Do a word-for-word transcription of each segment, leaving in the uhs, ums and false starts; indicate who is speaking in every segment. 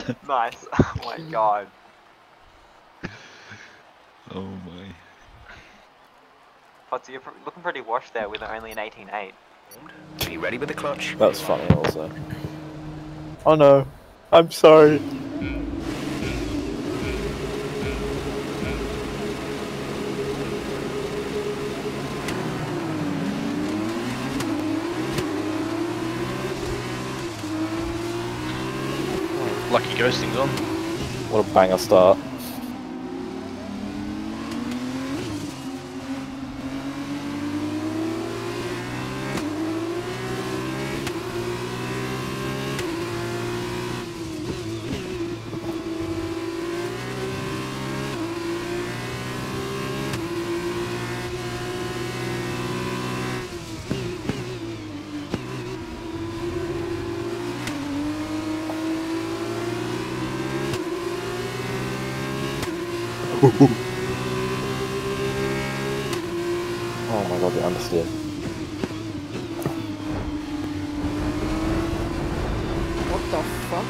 Speaker 1: Nice. Oh my god.
Speaker 2: Oh my.
Speaker 1: Potsy, you're looking pretty washed there with only an eighteen eight.
Speaker 3: Be ready with the clutch.
Speaker 4: That's funny also. Oh no. I'm sorry.
Speaker 5: Lucky ghosting's on.
Speaker 4: What a banger start. Oh my god, the understeer.
Speaker 6: What the fuck?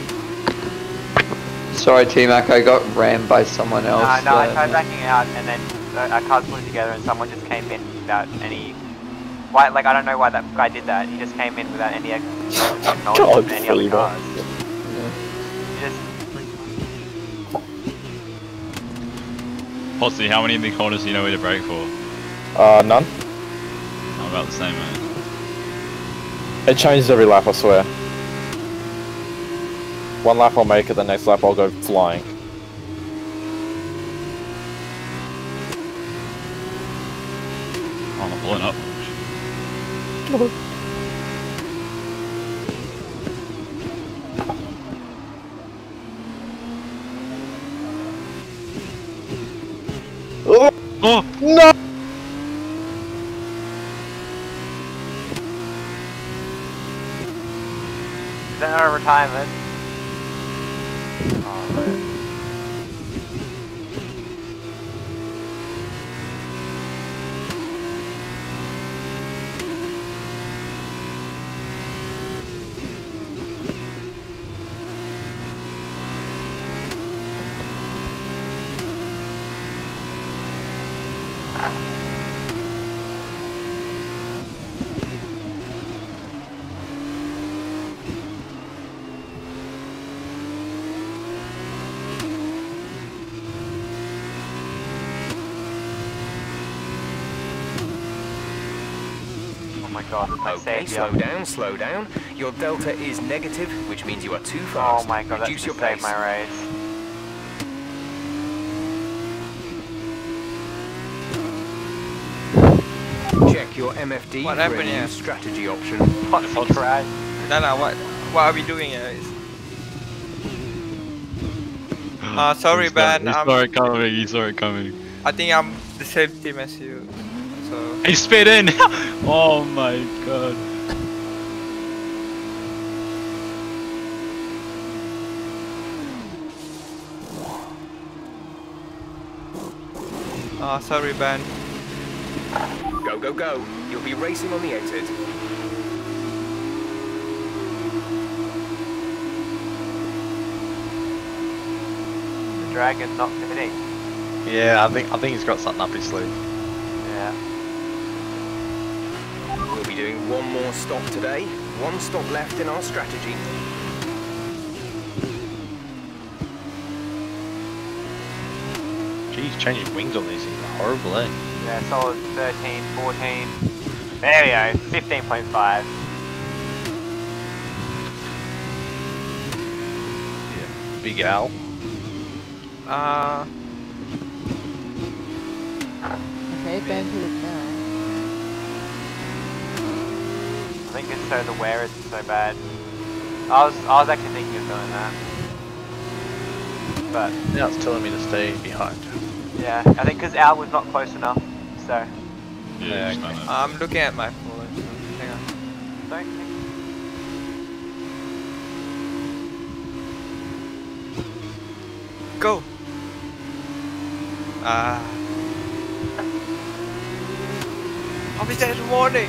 Speaker 7: Sorry, T-Mac, I got rammed by someone else.
Speaker 1: No, no, I
Speaker 7: uh,
Speaker 1: tried backing out and then uh, our cars flew together and someone just came in without any... Why, like, I don't know why that guy did that. He just came in without any acknowledgement of any other cars.
Speaker 7: Yeah.
Speaker 1: He just...
Speaker 2: Potsy, how many in the corners do you know where to brake for?
Speaker 4: Uh, none.
Speaker 2: I'm about the same, mate.
Speaker 4: It changes every lap, I swear. One lap I'll make it, the next lap I'll go flying.
Speaker 2: Oh, I'm not blowing up.
Speaker 4: Oh!
Speaker 2: Oh!
Speaker 4: No!
Speaker 1: Is that not a retirement? Oh, man. Oh my god, my
Speaker 3: Okay,
Speaker 1: save,
Speaker 3: slow
Speaker 1: yeah.
Speaker 3: down, slow down. Your delta is negative, which means you are too fast.
Speaker 1: Oh my god, that
Speaker 3: Reduce
Speaker 1: just
Speaker 3: your
Speaker 1: saved
Speaker 3: pace.
Speaker 1: my race.
Speaker 3: Check your M F D
Speaker 8: What
Speaker 3: for a
Speaker 8: happened
Speaker 3: new
Speaker 8: here?
Speaker 3: strategy option.
Speaker 1: Potsy crashed.
Speaker 8: No, no, what, what are we doing here? Is- Uh, sorry,
Speaker 2: He saw-
Speaker 8: Ben.
Speaker 2: He
Speaker 8: I'm-
Speaker 2: saw it coming, he saw it coming.
Speaker 8: I think I'm the same team as you. So.
Speaker 2: He spit in! Oh my god.
Speaker 8: Uh, sorry, Ben.
Speaker 3: Go, go, go. You'll be racing on the exit.
Speaker 1: The dragon's not fitting.
Speaker 5: Yeah, I think I think he's got something up his sleeve.
Speaker 1: Yeah.
Speaker 3: We'll be doing one more stop today. One stop left in our strategy.
Speaker 5: Geez, changing wings on these things are horrible, eh?
Speaker 1: Yeah, solid thirteen, fourteen. There we go, fifteen point five.
Speaker 5: Yeah. Big Al.
Speaker 8: Uh,
Speaker 6: Okay, Ben to the now.
Speaker 1: I think it's so the wear isn't so bad. I was I was actually thinking of doing that. But
Speaker 5: Now it's telling me to stay behind.
Speaker 1: yeah, I think because Al was not close enough, so
Speaker 2: Yeah,
Speaker 5: Yeah,
Speaker 2: just done it.
Speaker 8: I'm looking at my phone. So hang on.
Speaker 1: don't think.
Speaker 8: Go. Ah. Officer's warning.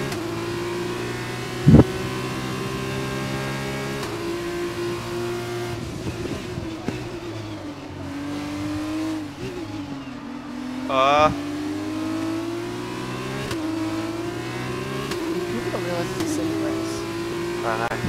Speaker 6: was the same race?
Speaker 1: I don't know.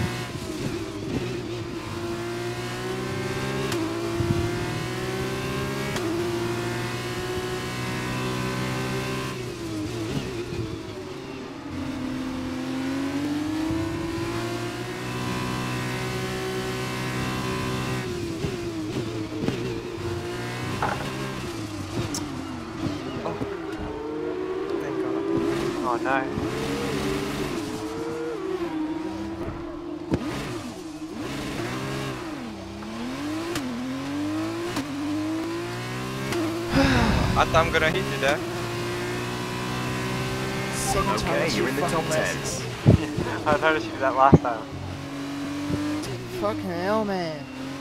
Speaker 8: Thank God.
Speaker 1: Oh no.
Speaker 8: I thought I'm gonna hit you there.
Speaker 6: Second time
Speaker 3: Okay,
Speaker 6: two
Speaker 3: you're in the top
Speaker 6: fucking
Speaker 3: ten.
Speaker 6: races.
Speaker 1: I noticed you did that last time.
Speaker 6: Fucking hell, man.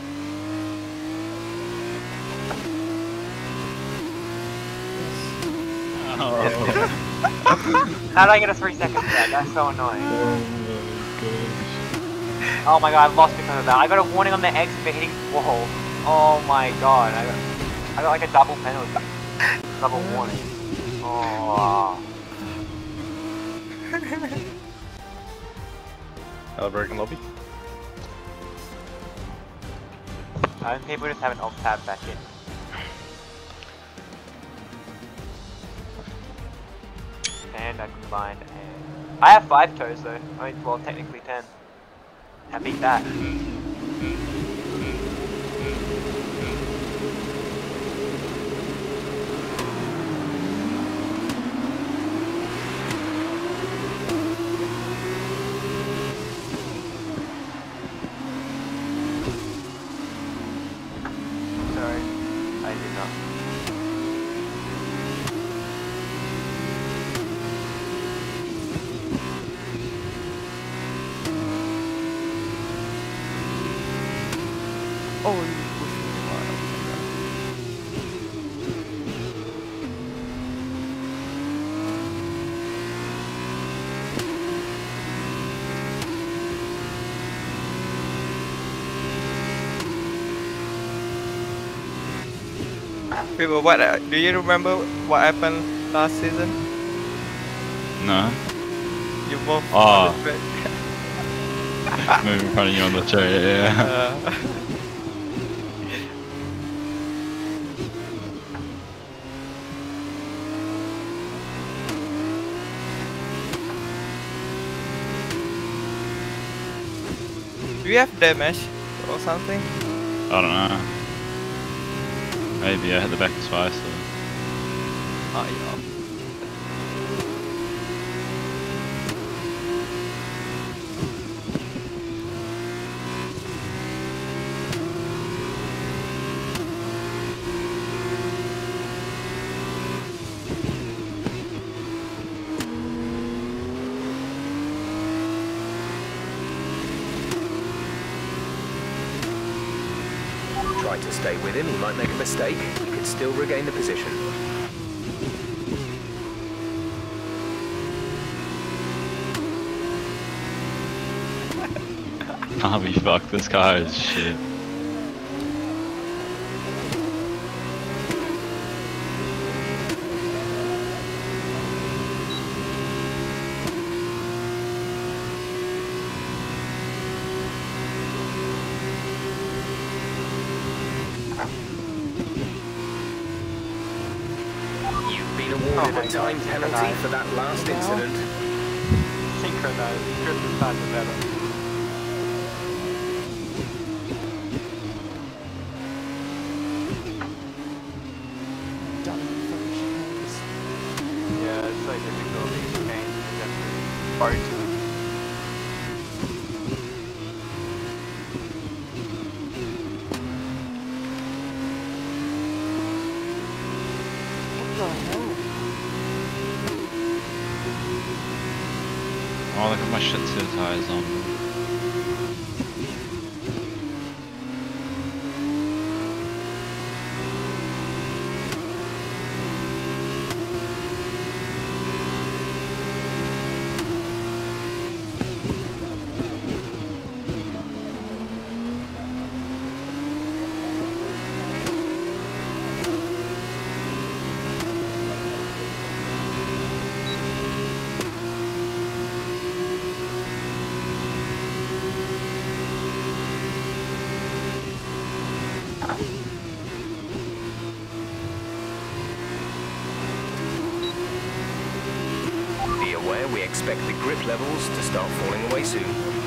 Speaker 6: Yes.
Speaker 2: Oh,
Speaker 1: How did I get a three seconds for that? That's so annoying.
Speaker 2: oh my gosh.
Speaker 1: Oh my god, I lost because of that. I got a warning on the exit for hitting the wall. Oh my god, I got, I got like a double penalty. Double warning. Oh.
Speaker 5: Hello, broken lobby.
Speaker 1: I think people just have an alt tab back in. And I combined and I have five toes though. I mean, well, technically ten. I beat that. Sorry, I did not.
Speaker 8: Oh, you pushed me. People, what uh, do you remember what happened last season?
Speaker 2: No.
Speaker 8: You both
Speaker 2: Ah.
Speaker 8: uh,
Speaker 2: Moving in front of you on the chair, yeah.
Speaker 8: Do you have damage or something?
Speaker 2: I don't know. Maybe I hit the back twice. So.
Speaker 8: Oh, yeah.
Speaker 3: Try to stay with him, he might make a mistake. You could still regain the position.
Speaker 2: I'll be fucked, this car is shit.
Speaker 3: You've been awarded a time penalty for that last incident.
Speaker 1: Synchronized. Drift time is better.
Speaker 6: Done fucking chicanes.
Speaker 1: Yeah, it's so difficult these games. You have to boat.
Speaker 6: What the hell?
Speaker 2: Oh, look at my shit suit tires on.
Speaker 3: expect the grip levels to start falling away soon.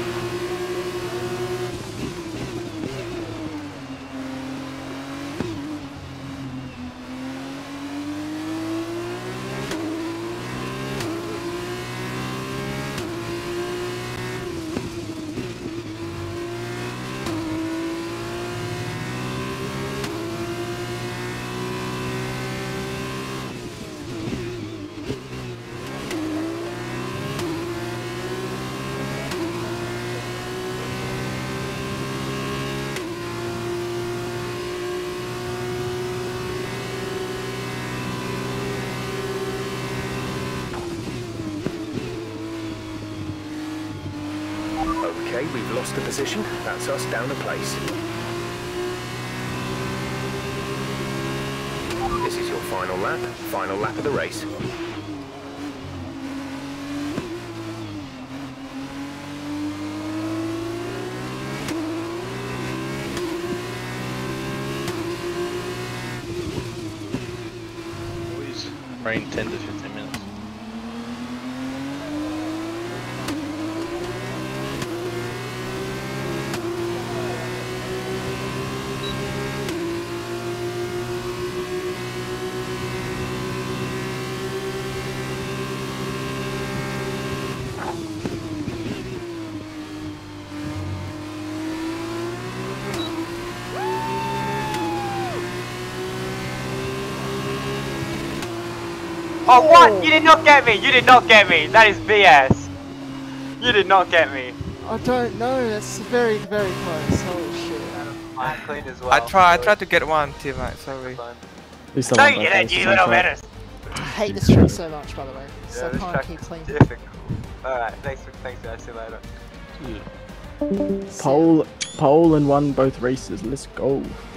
Speaker 3: Okay, we've lost the position. That's us down a place. This is your final lap. Final lap of the race.
Speaker 5: Always rain ten to fifteen minutes.
Speaker 1: Oh, what? You did not get me! You did not get me! That is B S! You did not get me!
Speaker 6: I don't know, that's very, very close. Holy shit.
Speaker 1: I cleaned as well.
Speaker 8: I try. I tried to get one teammate. Sorry.
Speaker 4: Please
Speaker 1: No,
Speaker 4: don't
Speaker 1: you
Speaker 4: let
Speaker 1: didn't,
Speaker 4: those
Speaker 1: you
Speaker 4: things
Speaker 1: little
Speaker 4: like-
Speaker 1: menace!
Speaker 6: I hate this track so much, by the way. So
Speaker 1: Yeah,
Speaker 6: I
Speaker 1: this
Speaker 6: can't
Speaker 1: track
Speaker 6: keep
Speaker 1: is
Speaker 6: clean.
Speaker 1: difficult. Alright, thanks for, thanks guys, see you later.
Speaker 4: Pole, pole and won both races. Let's go.